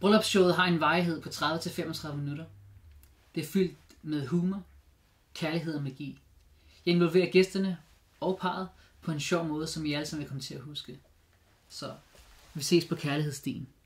Bryllupsshowet har en varighed på 30-35 minutter. Det er fyldt med humor, kærlighed og magi. Jeg involverer gæsterne og parret på en sjov måde, som I alle sammen vil komme til at huske. Så vi ses på kærlighedsstien.